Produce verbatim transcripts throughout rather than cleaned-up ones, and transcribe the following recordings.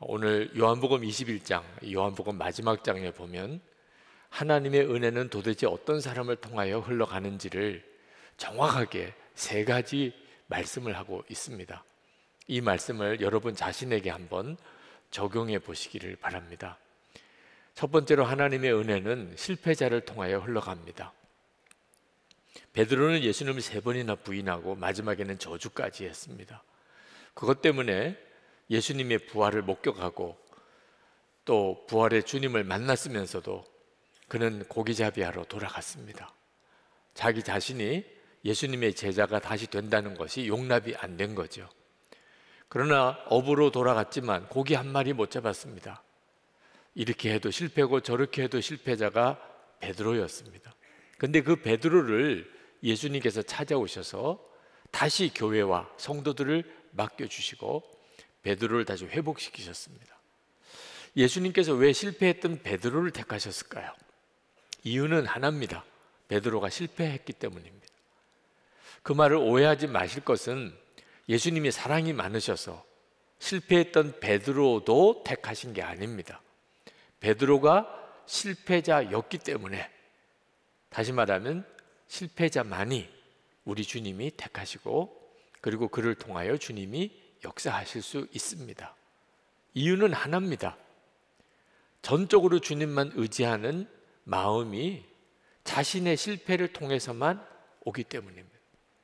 오늘 요한복음 이십일 장, 요한복음 마지막 장에 보면 하나님의 은혜는 도대체 어떤 사람을 통하여 흘러가는지를 정확하게 세 가지 말씀을 하고 있습니다. 이 말씀을 여러분 자신에게 한번 적용해 보시기를 바랍니다. 첫 번째로 하나님의 은혜는 실패자를 통하여 흘러갑니다. 베드로는 예수님을 세 번이나 부인하고 마지막에는 저주까지 했습니다. 그것 때문에 예수님의 부활을 목격하고 또 부활의 주님을 만났으면서도 그는 고기잡이하러 돌아갔습니다. 자기 자신이 예수님의 제자가 다시 된다는 것이 용납이 안 된 거죠. 그러나 업으로 돌아갔지만 고기 한 마리 못 잡았습니다. 이렇게 해도 실패고 저렇게 해도 실패자가 베드로였습니다. 근데 그 베드로를 예수님께서 찾아오셔서 다시 교회와 성도들을 맡겨주시고 베드로를 다시 회복시키셨습니다. 예수님께서 왜 실패했던 베드로를 택하셨을까요? 이유는 하나입니다. 베드로가 실패했기 때문입니다. 그 말을 오해하지 마실 것은 예수님이 사랑이 많으셔서 실패했던 베드로도 택하신 게 아닙니다. 베드로가 실패자였기 때문에, 다시 말하면 실패자만이 우리 주님이 택하시고 그리고 그를 통하여 주님이 역사하실 수 있습니다. 이유는 하나입니다. 전적으로 주님만 의지하는 마음이 자신의 실패를 통해서만 오기 때문입니다.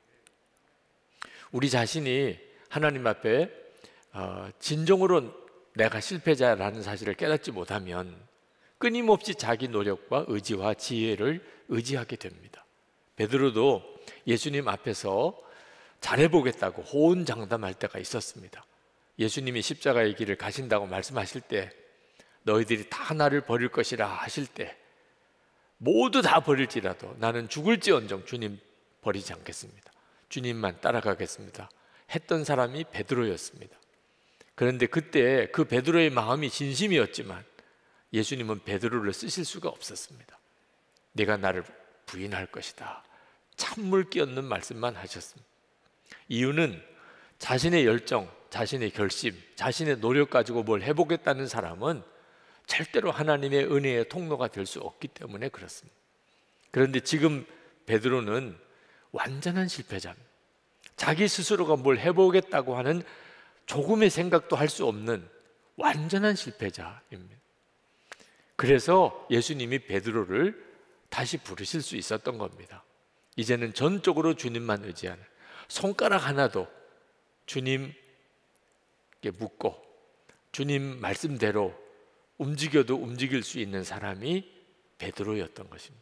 우리 자신이 하나님 앞에 어, 진정으로 내가 실패자라는 사실을 깨닫지 못하면 끊임없이 자기 노력과 의지와 지혜를 의지하게 됩니다. 베드로도 예수님 앞에서 잘해보겠다고 호언장담할 때가 있었습니다. 예수님이 십자가의 길을 가신다고 말씀하실 때, 너희들이 다 나를 버릴 것이라 하실 때, 모두 다 버릴지라도 나는 죽을지언정 주님 버리지 않겠습니다. 주님만 따라가겠습니다 했던 사람이 베드로였습니다. 그런데 그때 그 베드로의 마음이 진심이었지만 예수님은 베드로를 쓰실 수가 없었습니다. 네가 나를 부인할 것이다, 찬물 끼얹는 말씀만 하셨습니다. 이유는 자신의 열정, 자신의 결심, 자신의 노력 가지고 뭘 해보겠다는 사람은 절대로 하나님의 은혜의 통로가 될 수 없기 때문에 그렇습니다. 그런데 지금 베드로는 완전한 실패자입니다. 자기 스스로가 뭘 해보겠다고 하는 조금의 생각도 할 수 없는 완전한 실패자입니다. 그래서 예수님이 베드로를 다시 부르실 수 있었던 겁니다. 이제는 전적으로 주님만 의지하는, 손가락 하나도 주님께 묻고 주님 말씀대로 움직여도 움직일 수 있는 사람이 베드로였던 것입니다.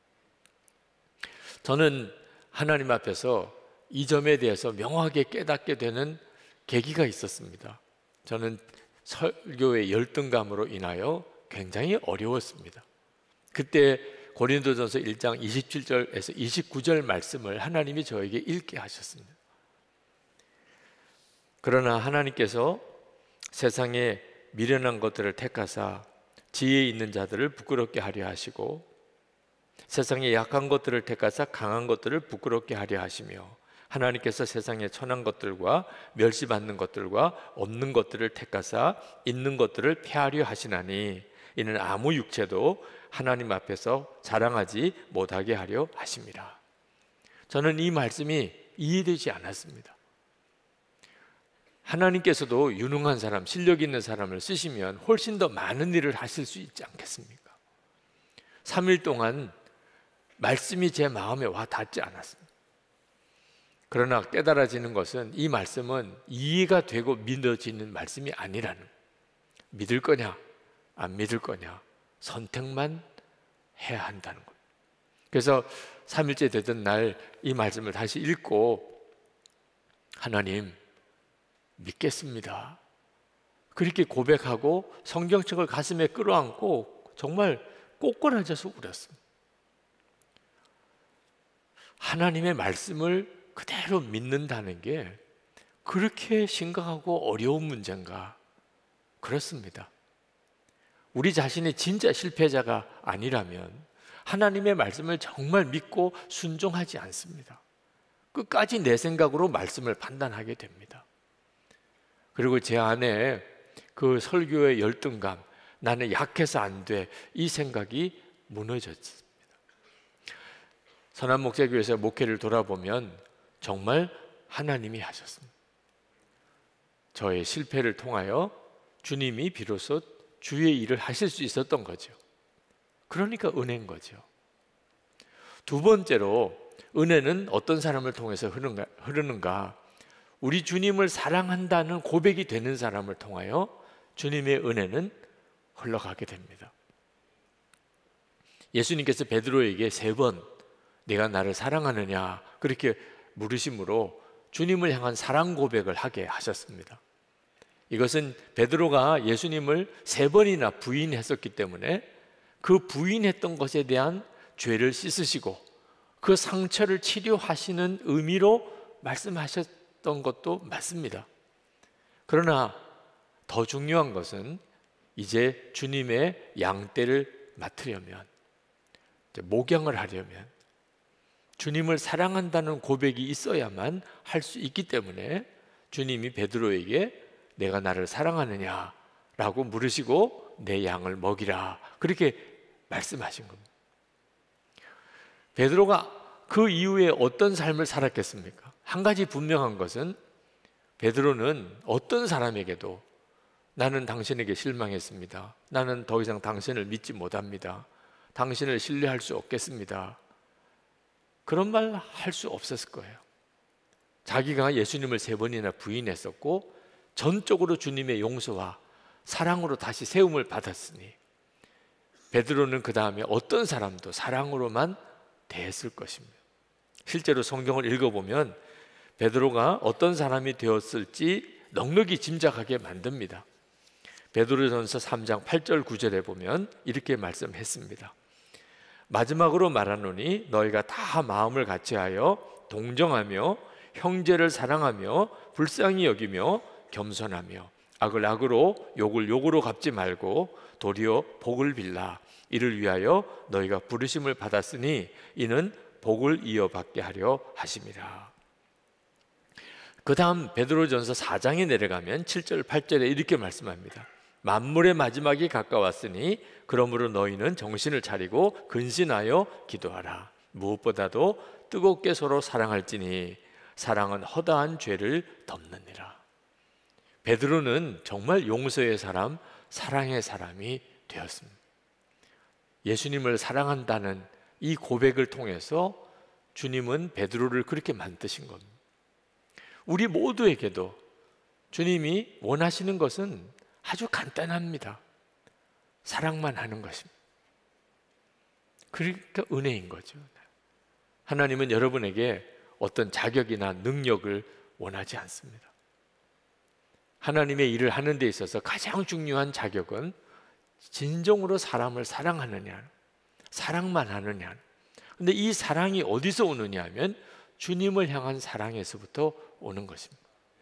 저는 하나님 앞에서 이 점에 대해서 명확하게 깨닫게 되는 계기가 있었습니다. 저는 설교의 열등감으로 인하여 굉장히 어려웠습니다. 그때 고린도전서 일 장 이십칠 절에서 이십구 절 말씀을 하나님이 저에게 읽게 하셨습니다. 그러나 하나님께서 세상에 미련한 것들을 택하사 지혜 있는 자들을 부끄럽게 하려 하시고 세상에 약한 것들을 택하사 강한 것들을 부끄럽게 하려 하시며 하나님께서 세상에 천한 것들과 멸시받는 것들과 없는 것들을 택하사 있는 것들을 폐하려 하시나니 이는 아무 육체도 하나님 앞에서 자랑하지 못하게 하려 하심이라. 저는 이 말씀이 이해되지 않았습니다. 하나님께서도 유능한 사람, 실력 있는 사람을 쓰시면 훨씬 더 많은 일을 하실 수 있지 않겠습니까? 삼 일 동안 말씀이 제 마음에 와 닿지 않았습니다. 그러나 깨달아지는 것은 이 말씀은 이해가 되고 믿어지는 말씀이 아니라는, 믿을 거냐 안 믿을 거냐 선택만 해야 한다는 것. 그래서 삼 일째 되던 날 이 말씀을 다시 읽고 하나님 믿겠습니다, 그렇게 고백하고 성경책을 가슴에 끌어안고 정말 꼬꾸라져서 울었습니다. 하나님의 말씀을 그대로 믿는다는 게 그렇게 심각하고 어려운 문제인가? 그렇습니다. 우리 자신이 진짜 실패자가 아니라면 하나님의 말씀을 정말 믿고 순종하지 않습니다. 끝까지 내 생각으로 말씀을 판단하게 됩니다. 그리고 제 안에 그 설교의 열등감, 나는 약해서 안 돼, 이 생각이 무너졌습니다. 선한목자교회에서 목회를 돌아보면 정말 하나님이 하셨습니다. 저의 실패를 통하여 주님이 비로소 주의 일을 하실 수 있었던 거죠. 그러니까 은혜인 거죠. 두 번째로 은혜는 어떤 사람을 통해서 흐르는가, 흐르는가? 우리 주님을 사랑한다는 고백이 되는 사람을 통하여 주님의 은혜는 흘러가게 됩니다. 예수님께서 베드로에게 세 번 내가 나를 사랑하느냐 그렇게 물으심으로 주님을 향한 사랑 고백을 하게 하셨습니다. 이것은 베드로가 예수님을 세 번이나 부인했었기 때문에 그 부인했던 것에 대한 죄를 씻으시고 그 상처를 치료하시는 의미로 말씀하셨던 것도 맞습니다. 그러나 더 중요한 것은 이제 주님의 양떼를 맡으려면, 목양을 하려면 주님을 사랑한다는 고백이 있어야만 할 수 있기 때문에 주님이 베드로에게 내가 나를 사랑하느냐 라고 물으시고 내 양을 먹이라 그렇게 말씀하신 겁니다. 베드로가 그 이후에 어떤 삶을 살았겠습니까? 한 가지 분명한 것은 베드로는 어떤 사람에게도 나는 당신에게 실망했습니다, 나는 더 이상 당신을 믿지 못합니다, 당신을 신뢰할 수 없겠습니다, 그런 말 할 수 없었을 거예요. 자기가 예수님을 세 번이나 부인했었고 전적으로 주님의 용서와 사랑으로 다시 세움을 받았으니 베드로는 그 다음에 어떤 사람도 사랑으로만 대했을 것입니다. 실제로 성경을 읽어보면 베드로가 어떤 사람이 되었을지 넉넉히 짐작하게 만듭니다. 베드로전서 삼 장 팔 절 구 절에 보면 이렇게 말씀했습니다. 마지막으로 말하노니 너희가 다 마음을 같이하여 동정하며 형제를 사랑하며 불쌍히 여기며 겸손하며 악을 악으로 욕을 욕으로 갚지 말고 도리어 복을 빌라. 이를 위하여 너희가 부르심을 받았으니 이는 복을 이어받게 하려 하심이라. 그 다음 베드로전서 사 장에 내려가면 칠 절 팔 절에 이렇게 말씀합니다. 만물의 마지막이 가까웠으니 그러므로 너희는 정신을 차리고 근신하여 기도하라. 무엇보다도 뜨겁게 서로 사랑할지니 사랑은 허다한 죄를 덮느니라. 베드로는 정말 용서의 사람, 사랑의 사람이 되었습니다. 예수님을 사랑한다는 이 고백을 통해서 주님은 베드로를 그렇게 만드신 겁니다. 우리 모두에게도 주님이 원하시는 것은 아주 간단합니다. 사랑만 하는 것입니다. 그러니까 은혜인 거죠. 하나님은 여러분에게 어떤 자격이나 능력을 원하지 않습니다. 하나님의 일을 하는 데 있어서 가장 중요한 자격은 진정으로 사람을 사랑하느냐, 사랑만 하느냐. 근데 이 사랑이 어디서 오느냐 하면 주님을 향한 사랑에서부터 오는 것입니다.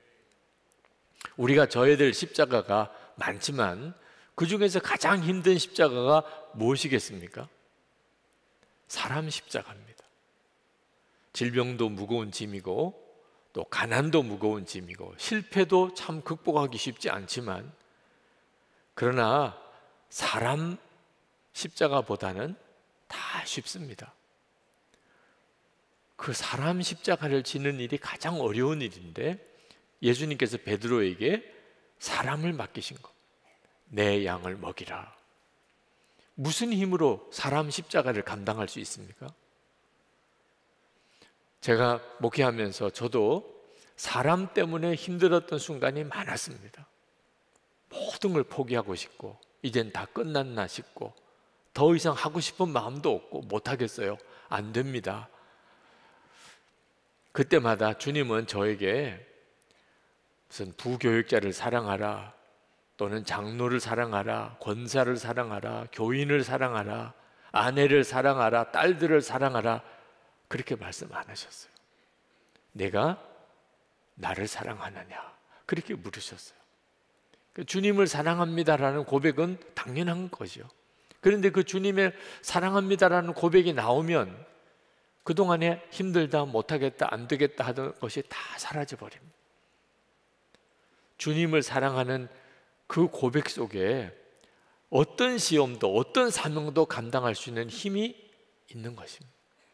우리가 져야 될 십자가가 많지만 그 중에서 가장 힘든 십자가가 무엇이겠습니까? 사람 십자가입니다. 질병도 무거운 짐이고 또 가난도 무거운 짐이고 실패도 참 극복하기 쉽지 않지만 그러나 사람 십자가보다는 다 쉽습니다. 그 사람 십자가를 지는 일이 가장 어려운 일인데 예수님께서 베드로에게 사람을 맡기신 것, 내 양을 먹이라. 무슨 힘으로 사람 십자가를 감당할 수 있습니까? 제가 목회하면서 저도 사람 때문에 힘들었던 순간이 많았습니다. 모든 걸 포기하고 싶고 이젠 다 끝났나 싶고 더 이상 하고 싶은 마음도 없고 못하겠어요. 안 됩니다. 그때마다 주님은 저에게 무슨 부교육자를 사랑하라, 또는 장로를 사랑하라, 권사를 사랑하라, 교인을 사랑하라, 아내를 사랑하라, 딸들을 사랑하라 그렇게 말씀 안 하셨어요. 내가 나를 사랑하느냐 그렇게 물으셨어요. 주님을 사랑합니다라는 고백은 당연한 거죠. 그런데 그 주님의 사랑합니다라는 고백이 나오면 그동안에 힘들다, 못하겠다, 안 되겠다 하던 것이 다 사라져 버립니다. 주님을 사랑하는 그 고백 속에 어떤 시험도 어떤 사명도 감당할 수 있는 힘이 있는 것입니다.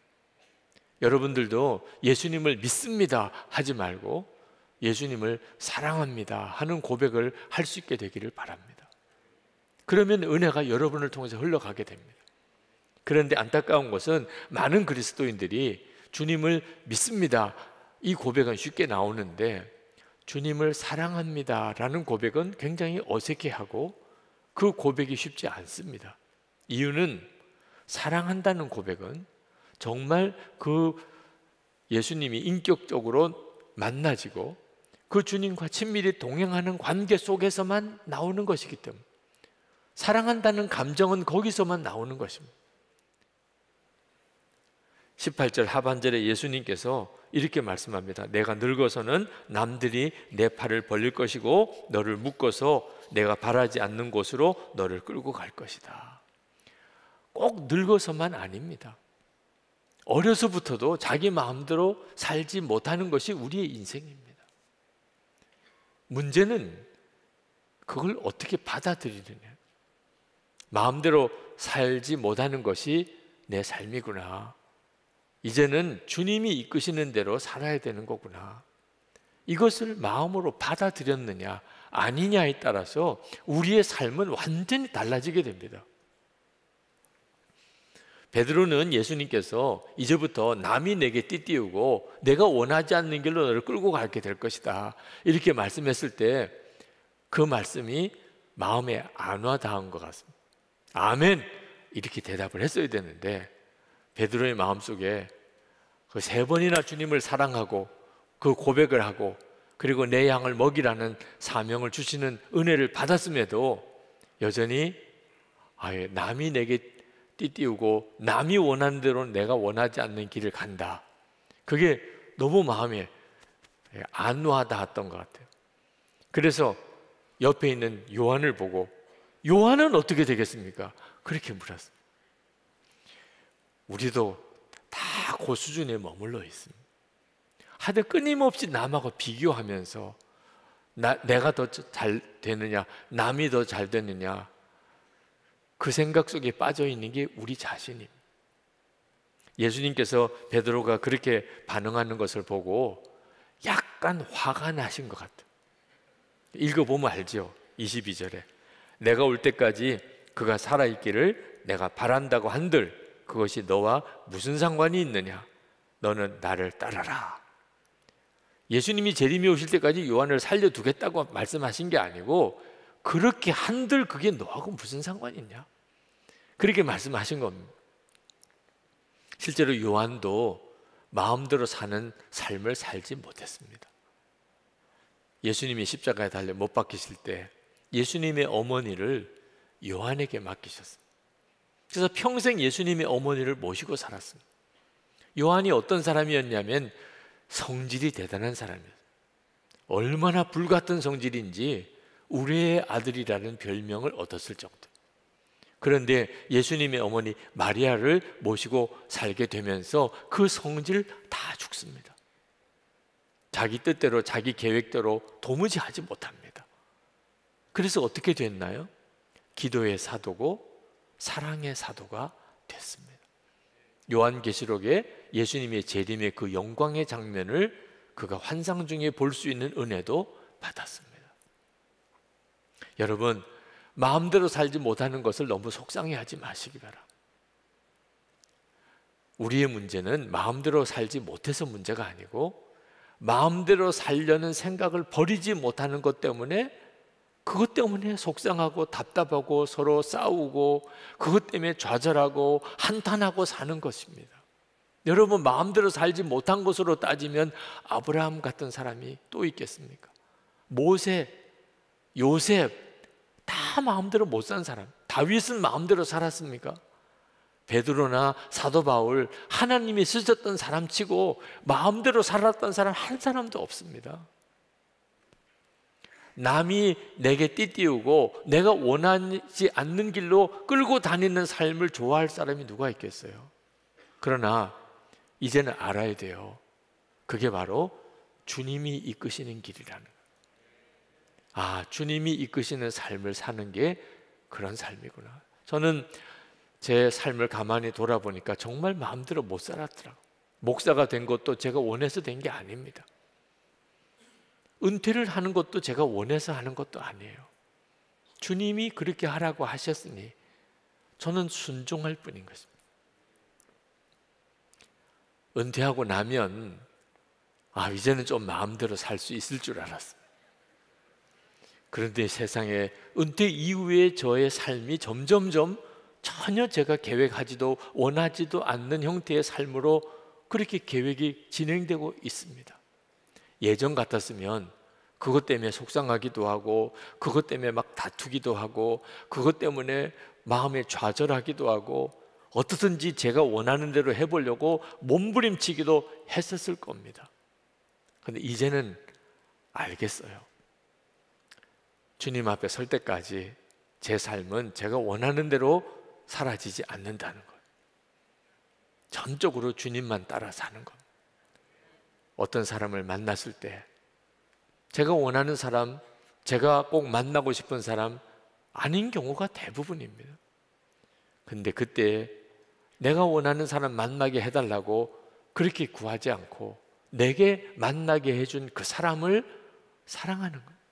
여러분들도 예수님을 믿습니다 하지 말고 예수님을 사랑합니다 하는 고백을 할 수 있게 되기를 바랍니다. 그러면 은혜가 여러분을 통해서 흘러가게 됩니다. 그런데 안타까운 것은 많은 그리스도인들이 주님을 믿습니다 이 고백은 쉽게 나오는데 주님을 사랑합니다 라는 고백은 굉장히 어색해하고 그 고백이 쉽지 않습니다. 이유는 사랑한다는 고백은 정말 그 예수님이 인격적으로 만나지고 그 주님과 친밀히 동행하는 관계 속에서만 나오는 것이기 때문에 사랑한다는 감정은 거기서만 나오는 것입니다. 십팔 절 하반절에 예수님께서 이렇게 말씀합니다. 내가 늙어서는 남들이 내 팔을 벌릴 것이고 너를 묶어서 내가 바라지 않는 곳으로 너를 끌고 갈 것이다. 꼭 늙어서만 아닙니다. 어려서부터도 자기 마음대로 살지 못하는 것이 우리의 인생입니다. 문제는 그걸 어떻게 받아들이느냐. 마음대로 살지 못하는 것이 내 삶이구나. 이제는 주님이 이끄시는 대로 살아야 되는 거구나. 이것을 마음으로 받아들였느냐 아니냐에 따라서 우리의 삶은 완전히 달라지게 됩니다. 베드로는 예수님께서 이제부터 남이 내게 띠띠우고 내가 원하지 않는 길로 너를 끌고 가게 될 것이다 이렇게 말씀했을 때 그 말씀이 마음에 안 와닿은 것 같습니다. 아멘 이렇게 대답을 했어야 되는데 베드로의 마음속에 그 세 번이나 주님을 사랑하고 그 고백을 하고 그리고 내 양을 먹이라는 사명을 주시는 은혜를 받았음에도 여전히 아예 남이 내게 띠띠우고 남이 원하는 대로 내가 원하지 않는 길을 간다. 그게 너무 마음에 안 와닿았던 것 같아요. 그래서 옆에 있는 요한을 보고 요한은 어떻게 되겠습니까? 그렇게 물었습니다. 우리도 다 그 수준에 머물러 있습니다. 하여튼 끊임없이 남하고 비교하면서 나, 내가 더 잘 되느냐 남이 더 잘 되느냐 그 생각 속에 빠져 있는 게 우리 자신입니다. 예수님께서 베드로가 그렇게 반응하는 것을 보고 약간 화가 나신 것 같아요. 읽어보면 알죠. 이십이 절에 내가 올 때까지 그가 살아있기를 내가 바란다고 한들 그것이 너와 무슨 상관이 있느냐? 너는 나를 따라라. 예수님이 재림이 오실 때까지 요한을 살려두겠다고 말씀하신 게 아니고 그렇게 한들 그게 너하고 무슨 상관이 있냐? 그렇게 말씀하신 겁니다. 실제로 요한도 마음대로 사는 삶을 살지 못했습니다. 예수님이 십자가에 달려 못 박히실 때 예수님의 어머니를 요한에게 맡기셨습니다. 그래서 평생 예수님의 어머니를 모시고 살았습니다. 요한이 어떤 사람이었냐면 성질이 대단한 사람이었어요. 얼마나 불같은 성질인지 우리의 아들이라는 별명을 얻었을 정도. 그런데 예수님의 어머니 마리아를 모시고 살게 되면서 그 성질 다 죽습니다. 자기 뜻대로 자기 계획대로 도무지 하지 못합니다. 그래서 어떻게 됐나요? 기도의 사도고 사랑의 사도가 됐습니다. 요한계시록에 예수님의 재림의 그 영광의 장면을 그가 환상 중에 볼 수 있는 은혜도 받았습니다. 여러분, 마음대로 살지 못하는 것을 너무 속상해하지 마시기 바랍니다. 우리의 문제는 마음대로 살지 못해서 문제가 아니고 마음대로 살려는 생각을 버리지 못하는 것 때문에 그것 때문에 속상하고 답답하고 서로 싸우고 그것 때문에 좌절하고 한탄하고 사는 것입니다. 여러분, 마음대로 살지 못한 것으로 따지면 아브라함 같은 사람이 또 있겠습니까? 모세, 요셉 다 마음대로 못 산 사람. 다윗은 마음대로 살았습니까? 베드로나 사도 바울 하나님이 쓰셨던 사람치고 마음대로 살았던 사람 한 사람도 없습니다. 남이 내게 띠띠우고 내가 원하지 않는 길로 끌고 다니는 삶을 좋아할 사람이 누가 있겠어요? 그러나 이제는 알아야 돼요. 그게 바로 주님이 이끄시는 길이라는 거예요. 아, 주님이 이끄시는 삶을 사는 게 그런 삶이구나. 저는 제 삶을 가만히 돌아보니까 정말 마음대로 못 살았더라고요. 목사가 된 것도 제가 원해서 된 게 아닙니다. 은퇴를 하는 것도 제가 원해서 하는 것도 아니에요. 주님이 그렇게 하라고 하셨으니 저는 순종할 뿐인 것입니다. 은퇴하고 나면 아, 이제는 좀 마음대로 살 수 있을 줄 알았습니다. 그런데 세상에 은퇴 이후에 저의 삶이 점점점 전혀 제가 계획하지도 원하지도 않는 형태의 삶으로 그렇게 계획이 진행되고 있습니다. 예전 같았으면 그것 때문에 속상하기도 하고 그것 때문에 막 다투기도 하고 그것 때문에 마음에 좌절하기도 하고 어떻든지 제가 원하는 대로 해보려고 몸부림치기도 했었을 겁니다. 그런데 이제는 알겠어요. 주님 앞에 설 때까지 제 삶은 제가 원하는 대로 사라지지 않는다는 거예요. 전적으로 주님만 따라 사는 겁니다. 어떤 사람을 만났을 때 제가 원하는 사람, 제가 꼭 만나고 싶은 사람 아닌 경우가 대부분입니다. 근데 그때 내가 원하는 사람 만나게 해달라고 그렇게 구하지 않고 내게 만나게 해준 그 사람을 사랑하는 거예요.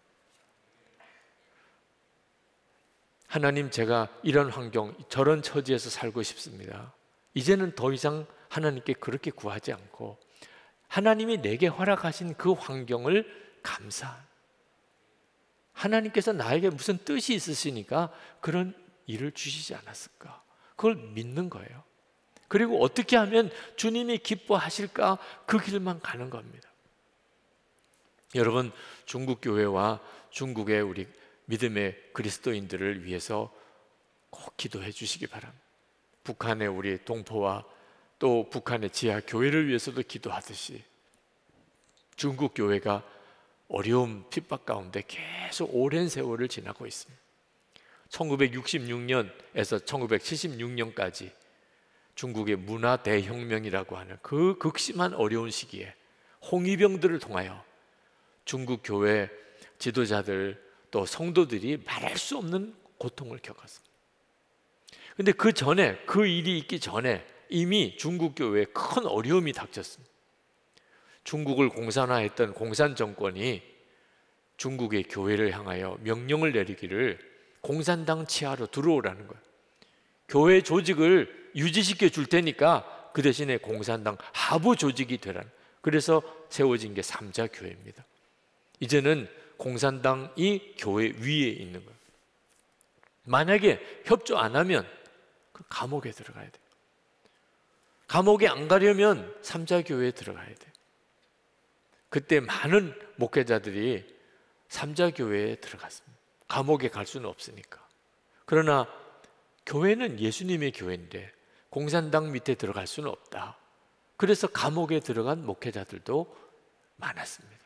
하나님, 제가 이런 환경, 저런 처지에서 살고 싶습니다. 이제는 더 이상 하나님께 그렇게 구하지 않고 하나님이 내게 허락하신 그 환경을 감사. 하나님께서 나에게 무슨 뜻이 있으시니까 그런 일을 주시지 않았을까? 그걸 믿는 거예요. 그리고 어떻게 하면 주님이 기뻐하실까? 그 길만 가는 겁니다. 여러분, 중국 교회와 중국의 우리 믿음의 그리스도인들을 위해서 꼭 기도해 주시기 바랍니다. 북한의 우리 동포와 또 북한의 지하 교회를 위해서도 기도하듯이 중국 교회가 어려움, 핍박 가운데 계속 오랜 세월을 지나고 있습니다. 천구백육십육 년에서 천구백칠십육 년까지 중국의 문화 대혁명이라고 하는 그 극심한 어려운 시기에 홍위병들을 통하여 중국 교회 지도자들 또 성도들이 말할 수 없는 고통을 겪었습니다. 그런데 그 전에, 그 일이 있기 전에 이미 중국 교회에 큰 어려움이 닥쳤습니다. 중국을 공산화했던 공산 정권이 중국의 교회를 향하여 명령을 내리기를 공산당 치하로 들어오라는 거예요. 교회 조직을 유지시켜 줄 테니까 그 대신에 공산당 하부 조직이 되라는, 그래서 세워진 게 삼자교회입니다. 이제는 공산당이 교회 위에 있는 거예요. 만약에 협조 안 하면 감옥에 들어가야 돼요. 감옥에 안 가려면 삼자교회에 들어가야 돼요. 그때 많은 목회자들이 삼자교회에 들어갔습니다. 감옥에 갈 수는 없으니까. 그러나 교회는 예수님의 교회인데 공산당 밑에 들어갈 수는 없다. 그래서 감옥에 들어간 목회자들도 많았습니다.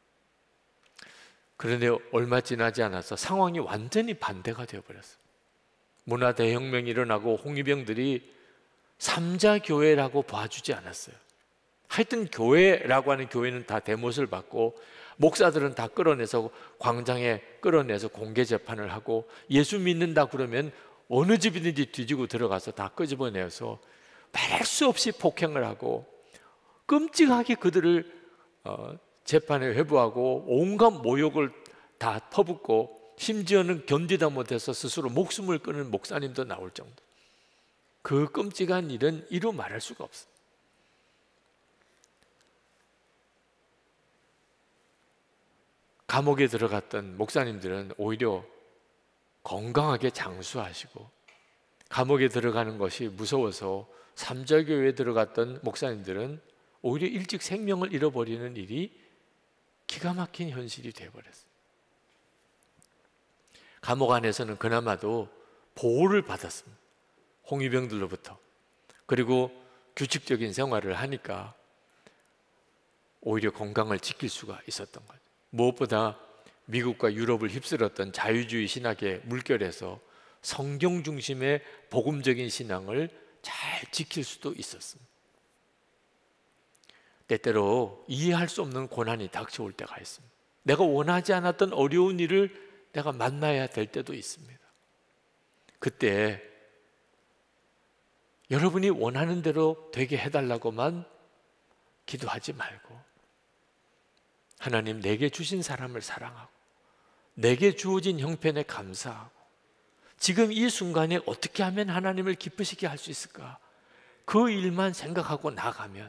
그런데 얼마 지나지 않아서 상황이 완전히 반대가 되어버렸어요. 문화 대혁명이 일어나고 홍위병들이 삼자교회라고 봐주지 않았어요. 하여튼 교회라고 하는 교회는 다 대못을 받고 목사들은 다 끌어내서 광장에 끌어내서 공개 재판을 하고 예수 믿는다 그러면 어느 집이든지 뒤지고 들어가서 다 끄집어내서 말할 수 없이 폭행을 하고 끔찍하게 그들을 어, 재판에 회부하고 온갖 모욕을 다 퍼붓고 심지어는 견디다 못해서 스스로 목숨을 끊은 목사님도 나올 정도. 그 끔찍한 일은 이루 말할 수가 없어요. 감옥에 들어갔던 목사님들은 오히려 건강하게 장수하시고, 감옥에 들어가는 것이 무서워서 삼자교회에 들어갔던 목사님들은 오히려 일찍 생명을 잃어버리는 일이 기가 막힌 현실이 되어버렸어요. 감옥 안에서는 그나마도 보호를 받았습니다. 홍위병들로부터. 그리고 규칙적인 생활을 하니까 오히려 건강을 지킬 수가 있었던 거죠. 무엇보다 미국과 유럽을 휩쓸었던 자유주의 신학의 물결에서 성경 중심의 복음적인 신앙을 잘 지킬 수도 있었습니다. 때때로 이해할 수 없는 고난이 닥쳐올 때가 있습니다. 내가 원하지 않았던 어려운 일을 내가 만나야 될 때도 있습니다. 그때 여러분이 원하는 대로 되게 해달라고만 기도하지 말고 하나님, 내게 주신 사람을 사랑하고 내게 주어진 형편에 감사하고 지금 이 순간에 어떻게 하면 하나님을 기쁘시게 할 수 있을까? 그 일만 생각하고 나가면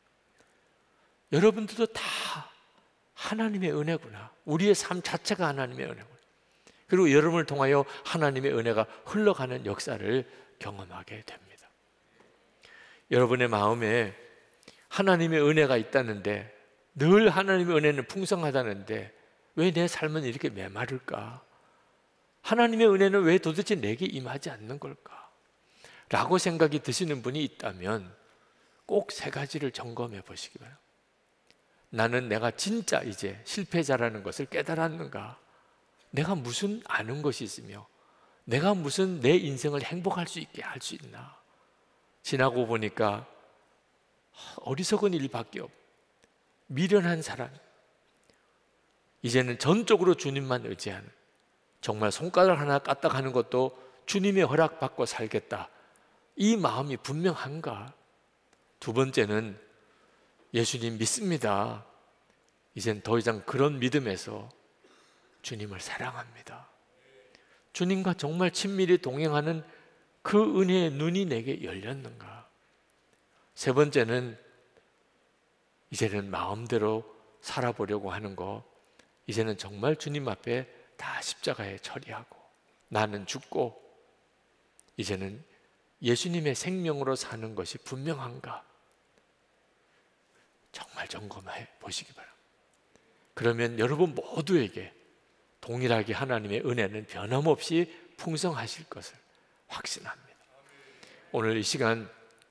여러분들도 다 하나님의 은혜구나, 우리의 삶 자체가 하나님의 은혜구나, 그리고 여러분을 통하여 하나님의 은혜가 흘러가는 역사를 경험하게 됩니다. 여러분의 마음에 하나님의 은혜가 있다는데, 늘 하나님의 은혜는 풍성하다는데 왜 내 삶은 이렇게 메마를까? 하나님의 은혜는 왜 도대체 내게 임하지 않는 걸까? 라고 생각이 드시는 분이 있다면 꼭 세 가지를 점검해 보시기 바랍니다. 나는 내가 진짜 이제 실패자라는 것을 깨달았는가? 내가 무슨 아는 것이 있으며 내가 무슨 내 인생을 행복할 수 있게 할 수 있나? 지나고 보니까 어리석은 일밖에 없, 미련한 사람, 이제는 전적으로 주님만 의지하는, 정말 손가락 하나 까딱하는 것도 주님의 허락받고 살겠다, 이 마음이 분명한가? 두 번째는 예수님 믿습니다. 이젠 더 이상 그런 믿음에서 주님을 사랑합니다. 주님과 정말 친밀히 동행하는 그 은혜의 눈이 내게 열렸는가? 세 번째는 이제는 마음대로 살아보려고 하는 거, 이제는 정말 주님 앞에 다 십자가에 처리하고 나는 죽고 이제는 예수님의 생명으로 사는 것이 분명한가? 정말 점검해 보시기 바랍니다. 그러면 여러분 모두에게 동일하게 하나님의 은혜는 변함없이 풍성하실 것을 확신합니다. 오늘 이 시간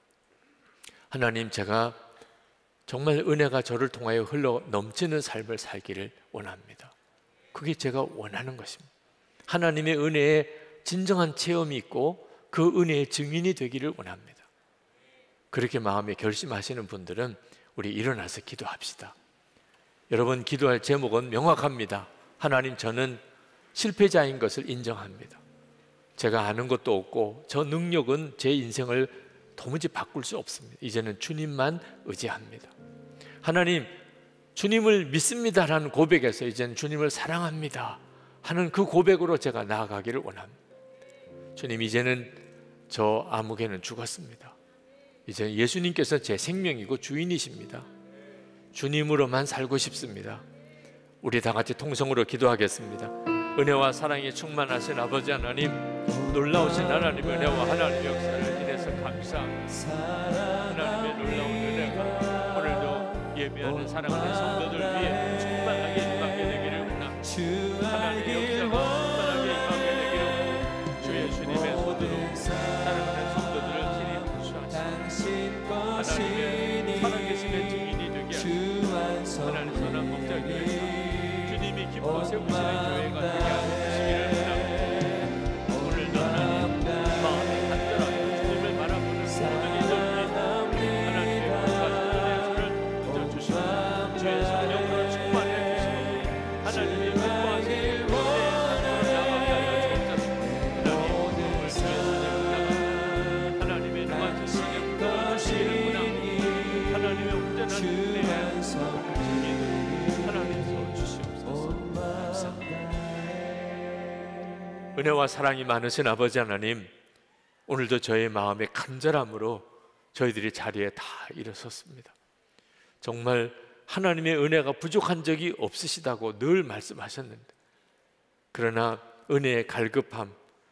하나님, 제가 정말 은혜가 저를 통하여 흘러 넘치는 삶을 살기를 원합니다. 그게 제가 원하는 것입니다. 하나님의 은혜에 진정한 체험이 있고 그 은혜의 증인이 되기를 원합니다. 그렇게 마음에 결심하시는 분들은 우리 일어나서 기도합시다. 여러분, 기도할 제목은 명확합니다. 하나님, 저는 실패자인 것을 인정합니다. 제가 아는 것도 없고 저 능력은 제 인생을 도무지 바꿀 수 없습니다. 이제는 주님만 의지합니다. 하나님, 주님을 믿습니다라는 고백에서 이제는 주님을 사랑합니다 하는 그 고백으로 제가 나아가기를 원합니다. 주님, 이제는 저 아무개는 죽었습니다. 이제 예수님께서 제 생명이고 주인이십니다. 주님으로만 살고 싶습니다. 우리 다 같이 통성으로 기도하겠습니다. 은혜와 사랑에 충만하신 아버지 하나님, 놀라우신 하나님의 은혜와 하나님의 역사를 인해서 감사합니다. 하나님의 놀라운 은혜가 오늘도 예배하는 사랑하는 성도들 위해 충만하게 임하게 되기를 원합니다. 하나님의 역사가 충만하게 임하게 되기를 원합니다. 주 예수님의 손으로 사랑하는 성도들을 친히 구수하시고 하나님의 살아계심의 증인이 되게 하시고 하나님 선한 목자기를 주님이 기뻐 세우시는 교회가 되게 하시기를 원합니다. 오늘도 하나님 마음이 간절하게 주님을 바라보는 모든 이들 위해 하나님의 거룩하신 은혜를 얹어주시고 주의 성령으로 충만해 주시고 하나님이 기뻐하시는 교회의 삶으로 나가게 하여 주옵소서. 하나님, 오늘 주의 선을 나가 하나님의 누가신 은혜 부탁하시기를 원합니다. 하나님의 온전한 은혜 하나님께서 주시옵소서. 감사합니다. 은혜와 사랑이 많으신 아버지 하나님, 오늘도 저의 마음의 간절함으로 저희들이 자리에 다 일어섰습니다. 정말 하나님의 은혜가 부족한 적이 없으시다고 늘 말씀하셨는데, 그러나 은혜의 갈급함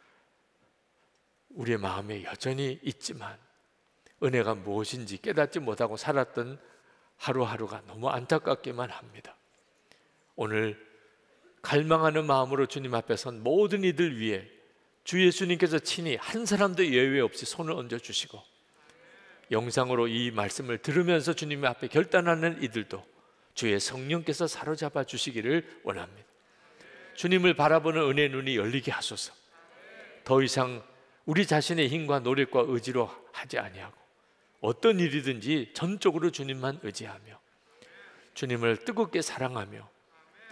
우리의 마음에 여전히 있지만 은혜가 무엇인지 깨닫지 못하고 살았던 하루하루가 너무 안타깝기만 합니다. 오늘 갈망하는 마음으로 주님 앞에 선 모든 이들 위해 주 예수님께서 친히 한 사람도 예외 없이 손을 얹어주시고, 영상으로 이 말씀을 들으면서 주님 앞에 결단하는 이들도 주의 성령께서 사로잡아 주시기를 원합니다. 주님을 바라보는 은혜의 눈이 열리게 하소서. 더 이상 우리 자신의 힘과 노력과 의지로 하지 아니하고 어떤 일이든지 전적으로 주님만 의지하며 주님을 뜨겁게 사랑하며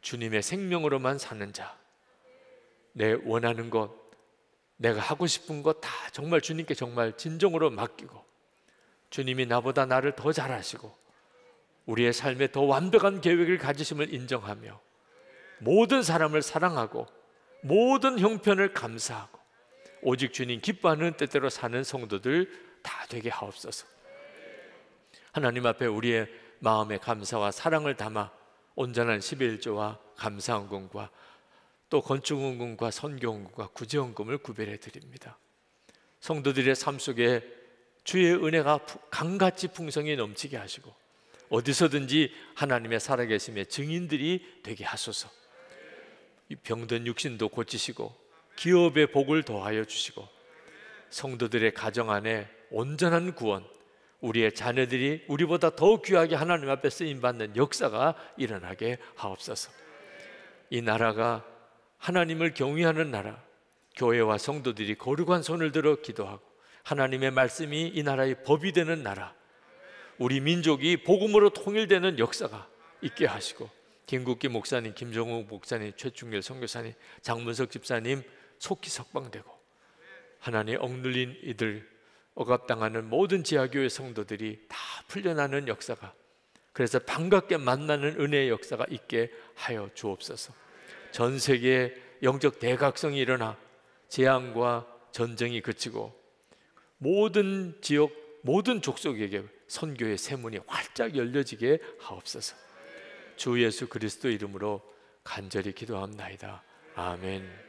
주님의 생명으로만 사는 자, 내 원하는 것, 내가 하고 싶은 것 다 정말 주님께 정말 진정으로 맡기고, 주님이 나보다 나를 더 잘 아시고 우리의 삶에 더 완벽한 계획을 가지심을 인정하며 모든 사람을 사랑하고 모든 형편을 감사하고 오직 주님 기뻐하는 뜻대로 사는 성도들 다 되게 하옵소서. 하나님 앞에 우리의 마음의 감사와 사랑을 담아 온전한 십일조와 감사헌금과 또 건축헌금과 선교헌금과 구제헌금을 구별해 드립니다. 성도들의 삶 속에 주의 은혜가 강같이 풍성히 넘치게 하시고 어디서든지 하나님의 살아계심의 증인들이 되게 하소서. 병든 육신도 고치시고 기업의 복을 더하여 주시고 성도들의 가정 안에 온전한 구원, 우리의 자녀들이 우리보다 더 귀하게 하나님 앞에 쓰임받는 역사가 일어나게 하옵소서. 이 나라가 하나님을 경외하는 나라, 교회와 성도들이 거룩한 손을 들어 기도하고 하나님의 말씀이 이 나라의 법이 되는 나라, 우리 민족이 복음으로 통일되는 역사가 있게 하시고 김국기 목사님, 김정욱 목사님, 최충길 선교사님, 장문석 집사님 속히 석방되고 하나님 억눌린 이들, 억압당하는 모든 지하교회 성도들이 다 풀려나는 역사가, 그래서 반갑게 만나는 은혜의 역사가 있게 하여 주옵소서. 전 세계에 영적 대각성이 일어나 재앙과 전쟁이 그치고 모든 지역, 모든 족속에게 선교의 세문이 활짝 열려지게 하옵소서. 주 예수 그리스도 이름으로 간절히 기도합나이다. 아멘.